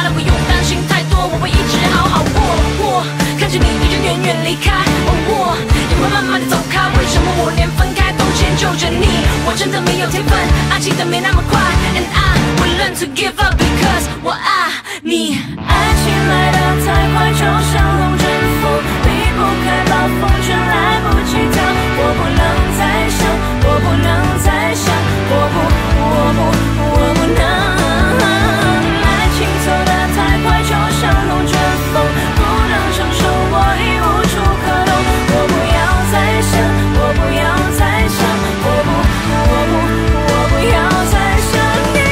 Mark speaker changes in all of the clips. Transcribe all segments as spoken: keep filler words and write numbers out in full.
Speaker 1: 不用担心太多，我会一直好好过。我看着你一直远远离开，而我也会慢慢的走开。为什么我连分开都迁就着你？我真的没有天分，爱情的没那么快 ，and I will learn to give up because 我爱你。
Speaker 2: 爱情来得太快，就像龙卷风，离不开暴风圈，来不及逃。我不能再想，我不能再想，我不，我不，我不能。爱情走得太快，就像龙卷风，不能承受，我已无处可躲。我不要再想，我不要再想，我不，我不，我不要再想你。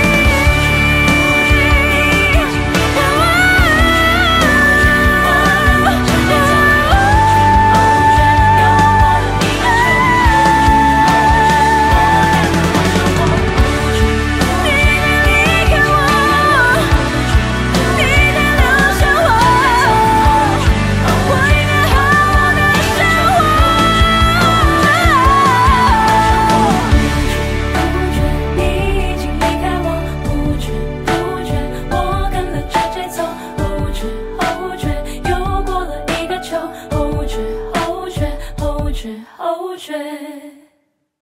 Speaker 2: 后知后觉。